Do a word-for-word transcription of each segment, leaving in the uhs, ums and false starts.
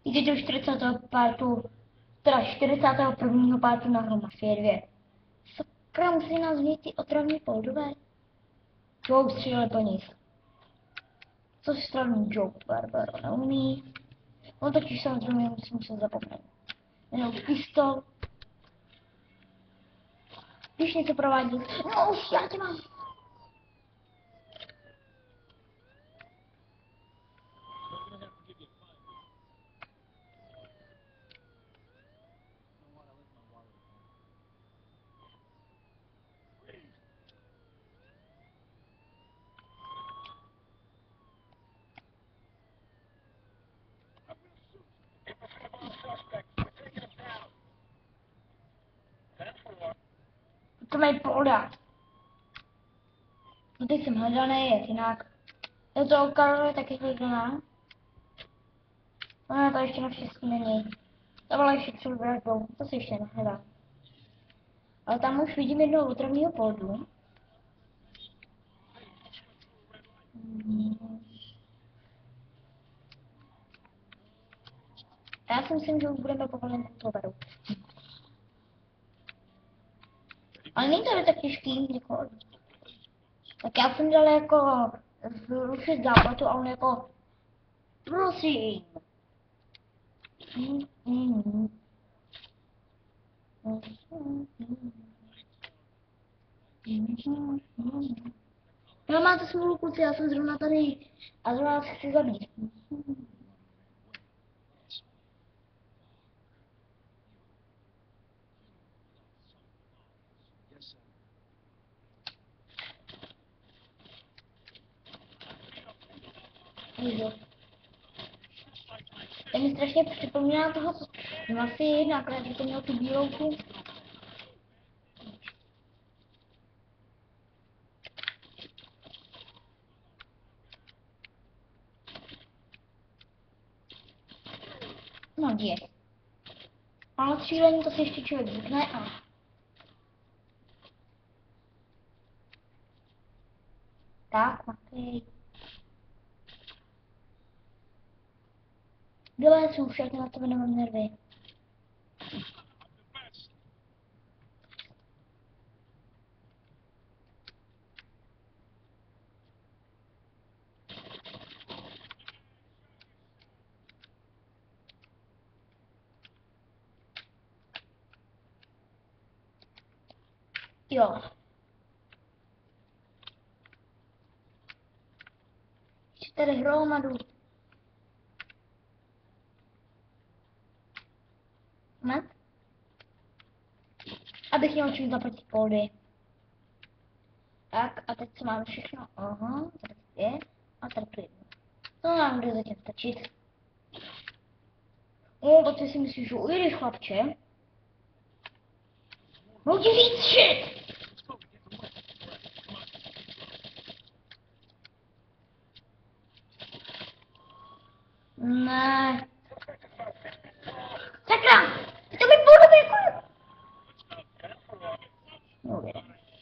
I teď do čtyřicátého pátu, teda čtyřicátého prvního pátu na hru Mafie dvě. Sakra, musí nás vzít ty otravní poldové. Joe střílel po nich. Co si stravný Joe Barbaro neumí. On totiž samozřejmě musím se zapomenout. Jenom pistol. Když něco provádí. No už, já tě mám. To mají polda. No teď jsem hledal nejet, jinak. Je to Karol taky hledaná. No to ještě na všechny není. To byla ještě před vraždou, to se ještě nehledá. Ale tam už vidím jednoho otravního poldu. Hmm. Já si myslím, že už budeme povolen to vedou. Ale není to tak těžký, jako... Tak já jsem dal jako zrušit záplatu a on jako... Prosím. No máte smůlu, kluci, já jsem zrovna tady a zrovna vás chci zabít. Jo. To mi strašně připomíná toho z Mafie jedna, akorát, že to měl tu bílouku. No dě. Ale střílení to si ještě člověk zvykne a... Tak, Mafie. Bělé jsou všechny, na tebe nemám nervy. Jo. Jsi tady hromadu. Ne? Abych měl čím zaplatit poldy. Tak, a teď co máme všechno? Aha, tady je. A tady tu jedno. To nám bude zatím stačit. O, to ty si myslíš, že ujedeš, chlapče? No ti víc shit! Ne. Sakra! To mi podobně jako... No, ujede.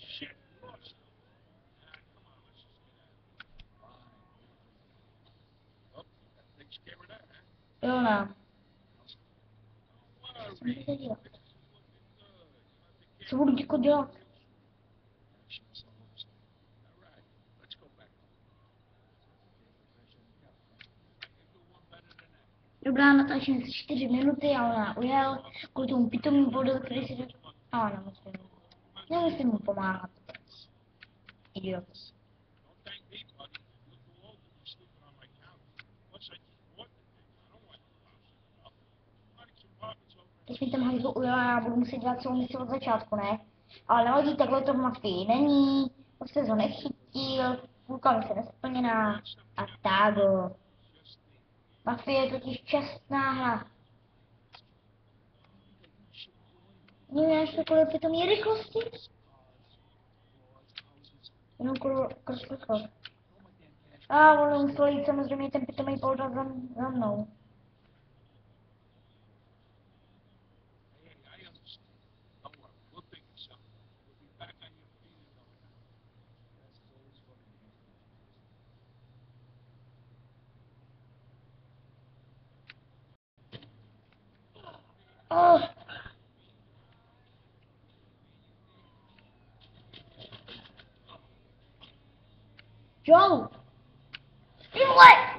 Jo, ne. Co budu děko dělat? Dobrá, natáčím čtyři minuty a ona ujel kvůli tomu pitomým bodu, který si... A nemusím. Nemusím mu pomáhat. Idiot. Teď mi ten hajzl ujel a já budu muset dělat celou misi od začátku, ne? Ale nevadí, takhle to v Mafii není. Už se to nechytil, půlka mi se nesplněná a tágo. Mafie je totiž čestná hra. Nemáš takové pitomí rychlosti? Jenom kroskokro. A on musel jít samozřejmě ten pitomý polda za, za mnou. Oh. Joe! Ty vole!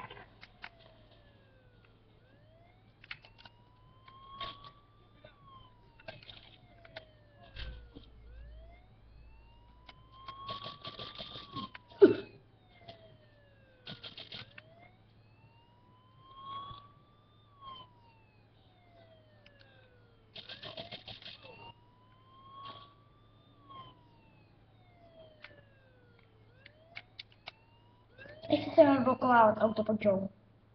Ještě jsem odblokoval auto pod Joe.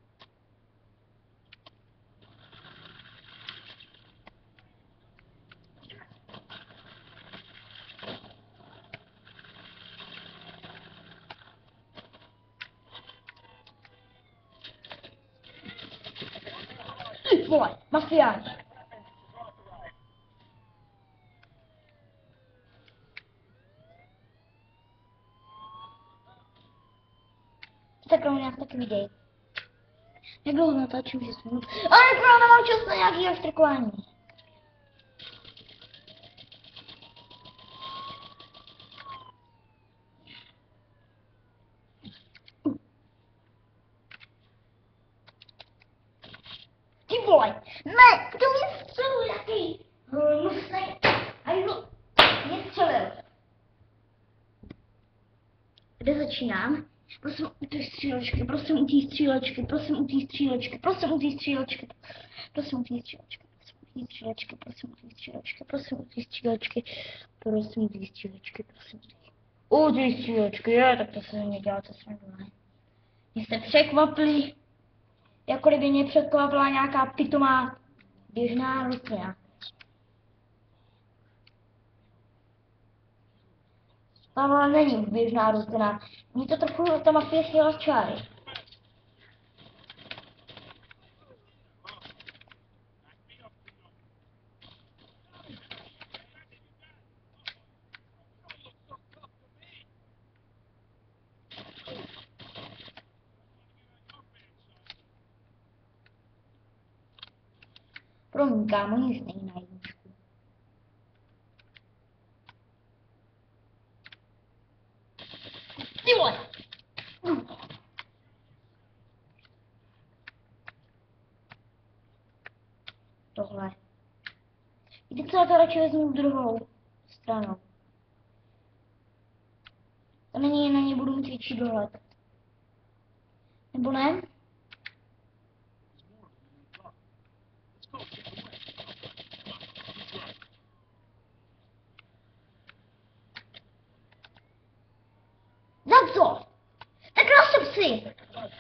Ty vole, mafián. Tak rovně nás taky vidějí. Jak dlouho natáčím, že jsme... Ale já nemám čas na nějaký oštrkování. Ty vole! Ne! To mě střelil jaký hnusnej... A jdu... Mě střelil. Kde začínám? Prosím u té střílečky, prosím u té střílečky, prosím u té střílečky, prosím u té střílečky, prosím u té střílečky, prosím u té střílečky, prosím u té střílečky, prosím u té střílečky, prosím u té střílečky, prosím u té střílečky, je, tak to se mě dělá, to srandu, ne? Mě jste překvapili, jako kdyby mě překvapila nějaká pitomá běžná rostlina. Ale není běžná rostlina. Mně to trochu ta mafie sněla z čáry. Promiň, kámo, nic není na jedničku. Ty vole! Tohle. Víte co, já to radši vezmu druhou stranou. To není, na ně budu mít větší dohled. Nebo ne? Za co? Tak rozsep si!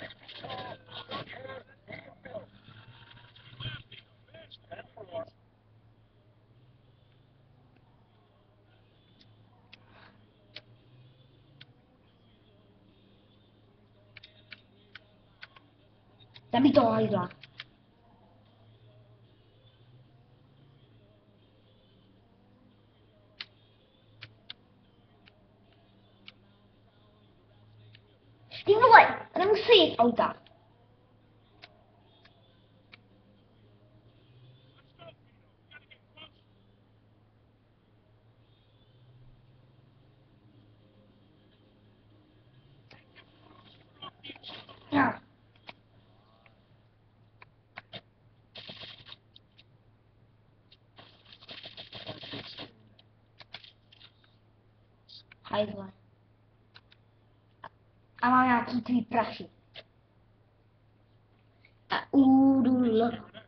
Zabij toho hajzla. Ty vole, nemusí jít auta. No. Hajzle. A mám nějaký tvý prachy. A údul.